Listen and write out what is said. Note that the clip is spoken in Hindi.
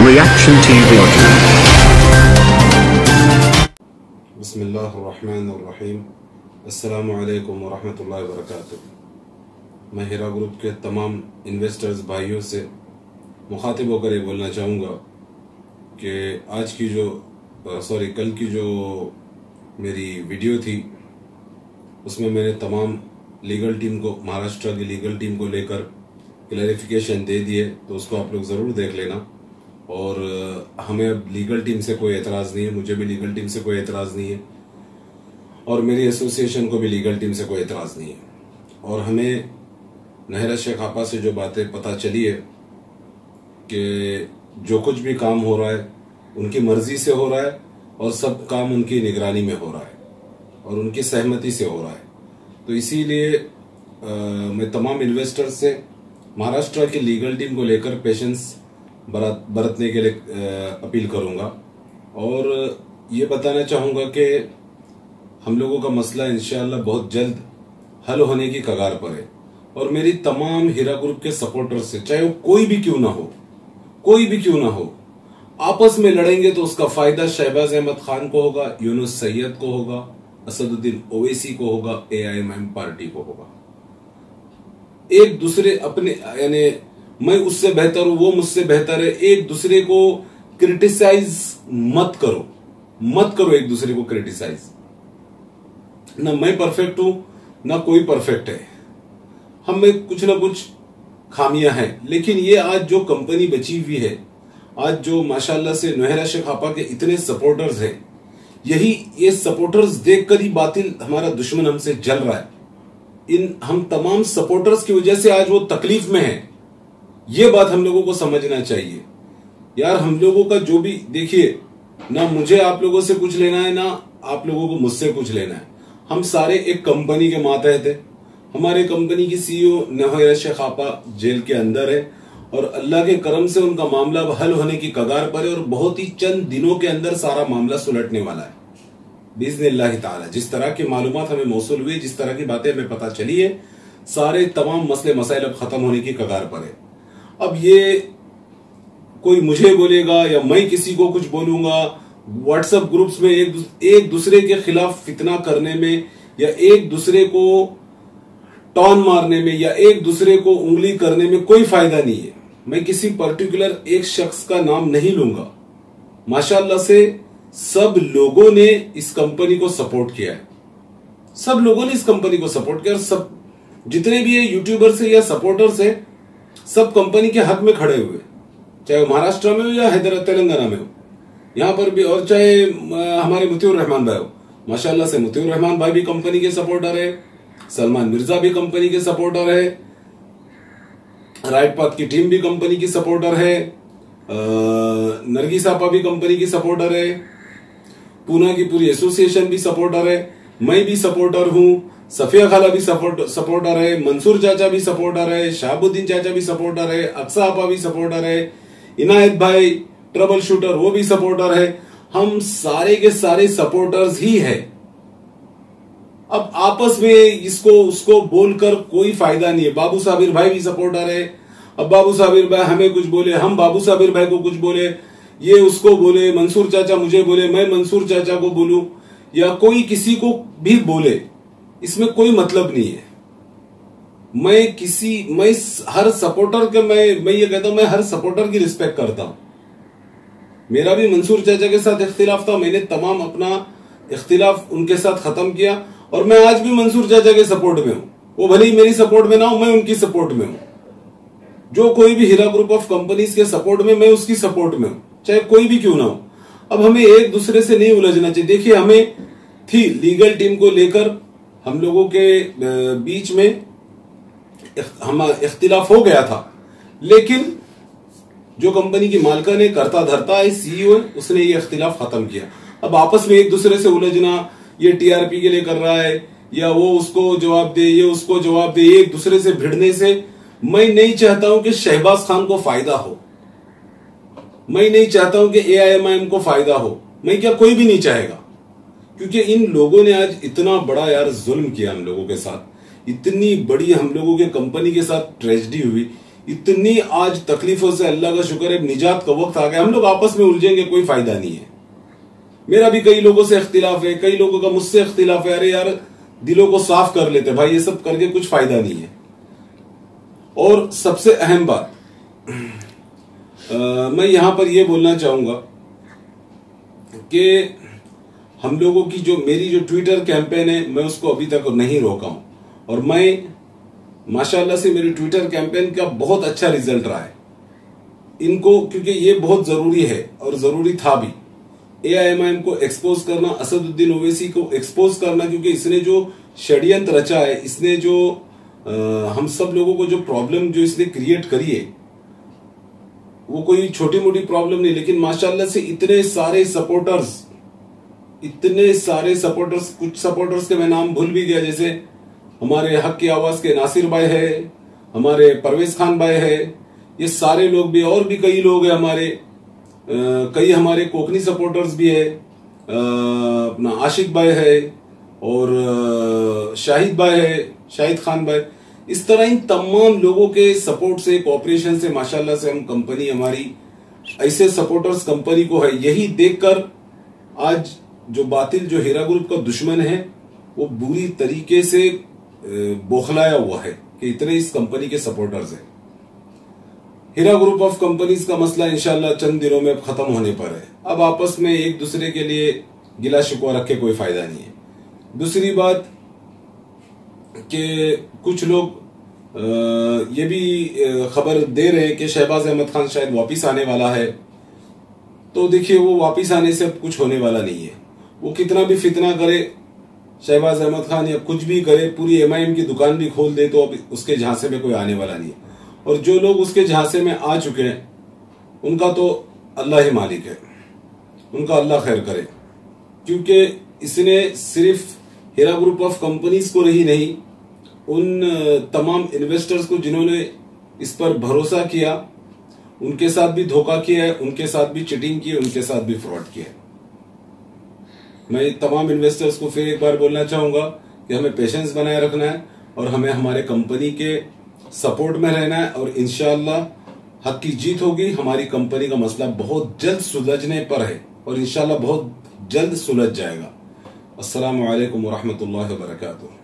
Reaction TV audio. बिस्मिल्लाहिर्रहमानिर्रहीम। अस्सलामु अलैकुम वरहमतुल्लाहि वबरकातुहू। मैं हीरा ग्रुप के तमाम इन्वेस्टर्स भाइयों से मुखातिब होकर ये बोलना चाहूँगा कि आज की कल की जो मेरी वीडियो थी उसमें मैंने तमाम लीगल टीम को, महाराष्ट्र की लीगल टीम को लेकर क्लैरिफिकेशन दे दिए, तो उसको आप लोग ज़रूर देख लेना। और हमें अब लीगल टीम से कोई एतराज़ नहीं है, मुझे भी लीगल टीम से कोई एतराज़ नहीं है और मेरी एसोसिएशन को भी लीगल टीम से कोई एतराज़ नहीं है। और हमें नहरा शेख आपा से जो बातें पता चली है कि जो कुछ भी काम हो रहा है उनकी मर्जी से हो रहा है और सब काम उनकी निगरानी में हो रहा है और उनकी सहमति से हो रहा है, तो इसीलिए मैं तमाम इन्वेस्टर्स से महाराष्ट्र की लीगल टीम को लेकर पेशेंस बरतने के लिए अपील करूंगा और ये बताना चाहूंगा कि हम लोगों का मसला इंशाअल्लाह बहुत जल्द हल होने की कगार पर है। और मेरी तमाम हीरा ग्रुप के सपोर्टर्स से, चाहे वो कोई भी क्यों ना हो, आपस में लड़ेंगे तो उसका फायदा शहबाज अहमद खान को होगा, यूनुस सैयद को होगा, असदुद्दीन ओवैसी को होगा, AIMIM पार्टी को होगा। एक दूसरे अपने यानी मैं उससे बेहतर हूं, वो मुझसे बेहतर है, एक दूसरे को क्रिटिसाइज मत करो एक दूसरे को क्रिटिसाइज। ना मैं परफेक्ट हूं ना कोई परफेक्ट है, हम में कुछ ना कुछ खामियां हैं, लेकिन ये आज जो कंपनी बची हुई है, आज जो माशाल्लाह से नहरा शेख आपा के इतने सपोर्टर्स हैं, ये सपोर्टर्स देखकर ही बातिल हमारा दुश्मन हमसे जल रहा है। हम तमाम सपोर्टर्स की वजह से आज वो तकलीफ में है। ये बात हम लोगों को समझना चाहिए यार। हम लोगों का जो भी, देखिए, ना मुझे आप लोगों से कुछ लेना है ना आप लोगों को मुझसे कुछ लेना है। हम सारे एक कंपनी के मातहत थे। हमारे कंपनी की CEO नहरा शेख आपा जेल के अंदर है और अल्लाह के करम से उनका मामला अब हल होने की कगार पर है और बहुत ही चंद दिनों के अंदर सारा मामला सुलटने वाला है बिइज़्निल्लाह ताला। जिस तरह की मालूमात हमें मौसूल हुई, जिस तरह की बातें हमें पता चली है, सारे तमाम मसले मसाइल अब खत्म होने की कगार पर है। अब ये कोई मुझे बोलेगा या मैं किसी को कुछ बोलूंगा, व्हाट्सएप ग्रुप्स में एक दूसरे के खिलाफ फितना करने में या एक दूसरे को टॉन मारने में या एक दूसरे को उंगली करने में कोई फायदा नहीं है। मैं किसी पर्टिकुलर एक शख्स का नाम नहीं लूंगा। माशाल्लाह से सब लोगों ने इस कंपनी को सपोर्ट किया है, सब लोगों ने इस कंपनी को सपोर्ट किया और सब जितने भी यूट्यूबर्स है या सपोर्टर्स है, सब कंपनी के हक में खड़े हुए, चाहे वो महाराष्ट्र में हो या हैदराबाद तेलंगाना में हो, यहां पर भी। और चाहे हमारे मुतीउर रहमान भाई हो, माशाल्लाह से मुतीउर रहमान भाई भी कंपनी के सपोर्टर है, सलमान मिर्जा भी कंपनी के सपोर्टर है, राइट पाथ की टीम भी कंपनी की सपोर्टर है, नरगिस आपा भी कंपनी की सपोर्टर है, पूना की पूरी एसोसिएशन भी सपोर्टर है, मैं भी सपोर्टर हूं, सफिया खाला भी सपोर्टर है, मंसूर चाचा भी सपोर्टर है, शहाबुद्दीन चाचा भी सपोर्टर है, अक्सा आपा भी सपोर्टर है, इनायत भाई ट्रबल शूटर वो भी सपोर्टर है। हम सारे के सारे सपोर्टर्स ही है। अब आपस में इसको उसको बोलकर कोई फायदा नहीं है। बाबू साबिर भाई भी सपोर्टर है। अब बाबू साबिर भाई हमें कुछ बोले, हम बाबू साबिर भाई को कुछ बोले, ये उसको बोले, मंसूर चाचा मुझे बोले, मैं मंसूर चाचा को बोलूं या कोई किसी को भी बोले, इसमें कोई मतलब नहीं है। मैं हर सपोर्टर के मैं ये कहता हूं, मैं हर सपोर्टर की रिस्पेक्ट करता हूं। मेरा भी मंसूर चाचा के साथ इख्तिलाफ था, मैंने तमाम अपना इख्तिलाफ उनके साथ खत्म किया और मैं आज भी मंसूर चाचा के सपोर्ट में हूं। वो भले ही मेरी सपोर्ट में ना हो, मैं उनकी सपोर्ट में हूं। जो कोई भी हीरा ग्रुप ऑफ कंपनीज के सपोर्ट में, मैं उसकी सपोर्ट में हूं, चाहे कोई भी क्यों ना हो। अब हमें एक दूसरे से नहीं उलझना चाहिए। देखिए, हमें थी लीगल टीम को लेकर हम लोगों के बीच में इख्तिलाफ हो गया था, लेकिन जो कंपनी की मालका ने करता धरता है, CEO है, उसने ये इख्तिलाफ खत्म किया। अब आपस में एक दूसरे से उलझना, ये TRP के लिए कर रहा है या वो उसको जवाब दे, ये उसको जवाब दे, एक दूसरे से भिड़ने से मैं नहीं चाहता हूं कि शहबाज खान को फायदा हो, मैं नहीं चाहता हूं कि AIMIM को फायदा हो, मैं क्या कोई भी नहीं चाहेगा। क्योंकि इन लोगों ने आज इतना बड़ा यार जुल्म किया हम लोगों के साथ, इतनी बड़ी हम लोगों के कंपनी के साथ ट्रेजेडी हुई, इतनी आज तकलीफों से अल्लाह का शुक्र है निजात का वक्त आ गया। हम लोग आपस में उलझेंगे कोई फायदा नहीं है। मेरा भी कई लोगों से इख्तिलाफ है, कई लोगों का मुझसे इख्तिलाफ है। अरे यार दिलों को साफ कर लेते भाई, ये सब करके कुछ फायदा नहीं है। और सबसे अहम बात मैं यहां पर यह बोलना चाहूंगा कि हम लोगों की मेरी जो ट्विटर कैंपेन है, मैं उसको अभी तक नहीं रोका हूं। और मैं माशाल्लाह से मेरे ट्विटर कैंपेन का बहुत अच्छा रिजल्ट रहा है इनको, क्योंकि ये बहुत जरूरी है और जरूरी था भी। AIMIM को एक्सपोज करना, असदुद्दीन ओवैसी को एक्सपोज करना, क्योंकि इसने जो षड्यंत्र रचा है, इसने जो हम सब लोगों को जो प्रॉब्लम जो इसने क्रिएट करी है, वो कोई छोटी मोटी प्रॉब्लम नहीं। लेकिन माशाल्लाह से इतने सारे सपोर्टर्स, कुछ सपोर्टर्स के मैं नाम भूल भी गया, जैसे हमारे हक की आवाज के नासिर भाई है, हमारे परवेज खान भाई है, ये सारे लोग भी, और भी कई लोग हैं हमारे, कई हमारे कोकनी सपोर्टर्स भी है, अपना आशिक भाई है और शाहिद भाई है, शाहिद खान भाई। इस तरह इन तमाम लोगों के सपोर्ट से, कोऑपरेशन से माशाल्लाह से हम कंपनी, हमारी ऐसे सपोर्टर्स कंपनी को है। यही देखकर आज जो बातिल, जो हीरा ग्रुप का दुश्मन है, वो बुरी तरीके से बौखलाया हुआ है कि इतने इस कंपनी के सपोर्टर्स हैं। हीरा ग्रुप ऑफ कंपनीज का मसला इंशाल्लाह चंद दिनों में खत्म होने पर है। अब आपस में एक दूसरे के लिए गिला शिकवा रख के कोई फायदा नहीं है। दूसरी बात कि कुछ लोग ये भी खबर दे रहे हैं कि शहबाज अहमद खान शायद वापिस आने वाला है। तो देखिए, वो वापिस आने से अब कुछ होने वाला नहीं है। वो कितना भी फितना करे शहबाज अहमद खान, या कुछ भी करे, पूरी MIM की दुकान भी खोल दे, तो अब उसके झांसे में कोई आने वाला नहीं है। और जो लोग उसके झांसे में आ चुके हैं, उनका तो अल्लाह ही मालिक है, उनका अल्लाह खैर करे। क्योंकि इसने सिर्फ हीरा ग्रुप ऑफ कंपनीज को ही नहीं, उन तमाम इन्वेस्टर्स को जिन्होंने इस पर भरोसा किया, उनके साथ भी धोखा किया है, उनके साथ भी चीटिंग की है, उनके साथ भी फ्रॉड किया है। मैं तमाम इन्वेस्टर्स को फिर एक बार बोलना चाहूंगा कि हमें पेशेंस बनाए रखना है और हमें हमारे कंपनी के सपोर्ट में रहना है, और इंशाल्लाह हक की जीत होगी। हमारी कंपनी का मसला बहुत जल्द सुलझने पर है और इंशाल्लाह बहुत जल्द सुलझ जाएगा। अस्सलामु अलैकुम वरहमतुल्लाहि वबरकातुहू।